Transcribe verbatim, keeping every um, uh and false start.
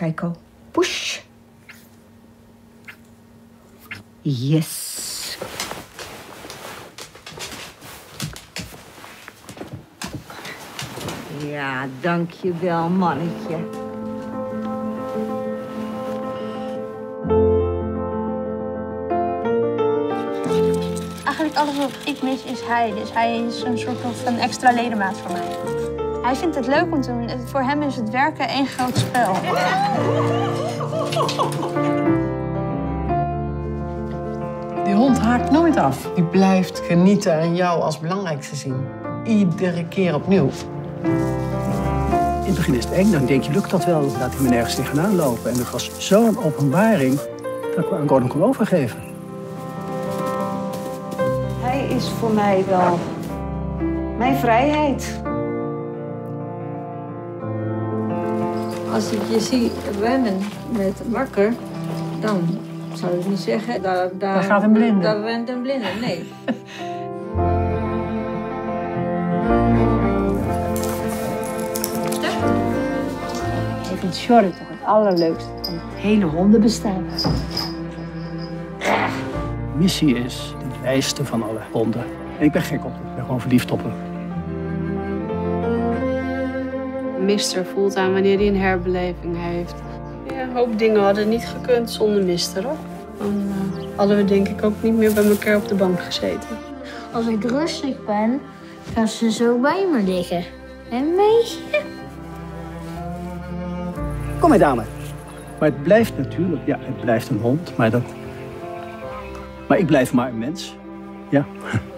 Keiko. Push. Yes. Ja, dankjewel, mannetje. Eigenlijk alles wat ik mis is hij. Dus hij is een soort van extra ledemaat voor mij. Hij vindt het leuk om te doen. Voor hem is het werken één groot spel. Die hond haakt nooit af. Die blijft genieten en jou als belangrijkste zien. Iedere keer opnieuw. In het begin is het eng, dan denk je, lukt dat wel? Laat hij me nergens tegenaan lopen. En het was zo'n openbaring dat ik me aan Gordon kon overgeven. Hij is voor mij wel mijn vrijheid. Als ik je zie rennen met Makker, dan zou ik niet zeggen... Daar, daar, daar gaat een blinde. Daar rent een blinde, nee. Ik vind Sjorre toch het allerleukste van het hele hondenbestaan. Missy is de wijste van alle honden. En ik ben gek op haar. Ik ben gewoon verliefd op haar. Mister voelt aan wanneer hij een herbeleving heeft. Ja, een hoop dingen hadden niet gekund zonder Mister, hoor. Dan uh, hadden we denk ik ook niet meer bij elkaar op de bank gezeten. Als ik rustig ben, gaan ze zo bij me liggen. En meisje? Kom maar, dame. Maar het blijft natuurlijk, ja, het blijft een hond, maar dat... Maar ik blijf maar een mens. Ja.